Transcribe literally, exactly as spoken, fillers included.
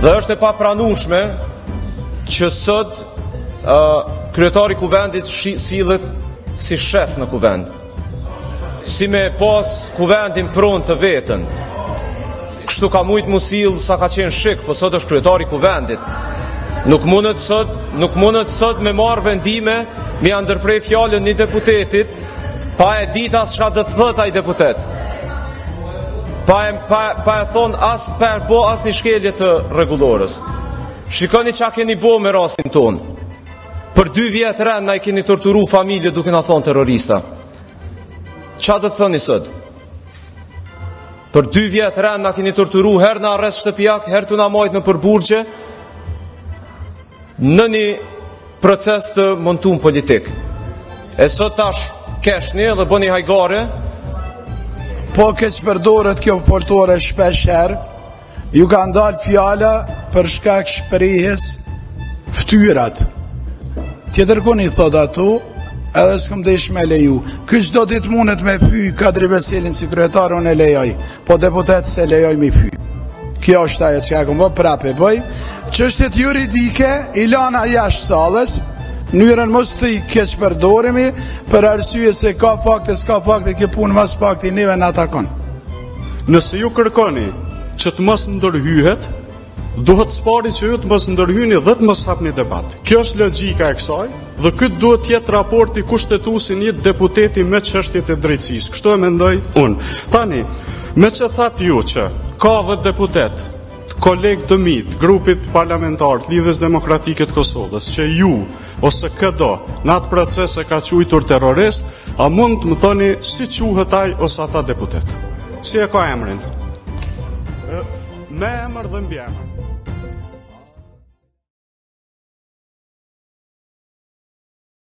Dhe është e papranueshme që sot uh, kryetari i kuvendit sillet si shef në kuvend, si me pas kuvendin pronë të vetën. Kështu ka mujt mu sill sa ka qenë shik, po sot është kryetari i kuvendit. Nuk mundet sot, nuk mundet sot me marrë vendime, me ndërprej fjalën një deputetit, pa e ditë as çka do të thotë ai deputet. Pa e, pa, pa e thonë as per bo as një shkelje të rregullorës. Shikoni çka keni bo me rastin ton. Për dy vjet rend na i keni torturu familje duke na thonë terrorista. Ç'a do të thoni sot? Për dy vjet rend na keni torturu, herë në arrest shtëpiak, herë të na majt në përburgje, në një proces të montum politik. E sot tash keshni dhe bëni hajgare. Po keq përdoret kjo foltore shpesh herë, ju ka ndalë fjala për shkak shprehjes ftyrat. Tjetër kuni thot atu, edhe s'këm desh me leju. Ky çdo ditë mundet me fy Kadri Veselin si kryetar, unë e lejoj, po deputet se lejoj me fy. Kjo është ajo që kam bërë, prapë bëj. Çështjet juridike i lana jashtë sallës, mënyrën mos të i keq përdorimi, për arsye se ka fakte, s'ka fakte, kjo punë mas pakti neve në atakon. Nëse ju kërkoni që të mos ndërhyhet, duhet spari që ju të mos ndërhyni dhe të mos hapni debat. Kjo është logjika e kësaj, dhe këtë duhet të jetë raporti kushtetuesi një deputeti me çështjet e drejtësisë. Kështu e mendoj unë. Tani, me që thatë ju që ka dhe deputet, kolegë të mitë, grupit parlamentar të Lidhjes Demokratike të Kosovës, që ju ose këdo në atë proces e ka quajtur terrorist, a mund të më thoni si quhet ai ose ata deputet? Si e ka emrin? Me emër dhe mbi emër.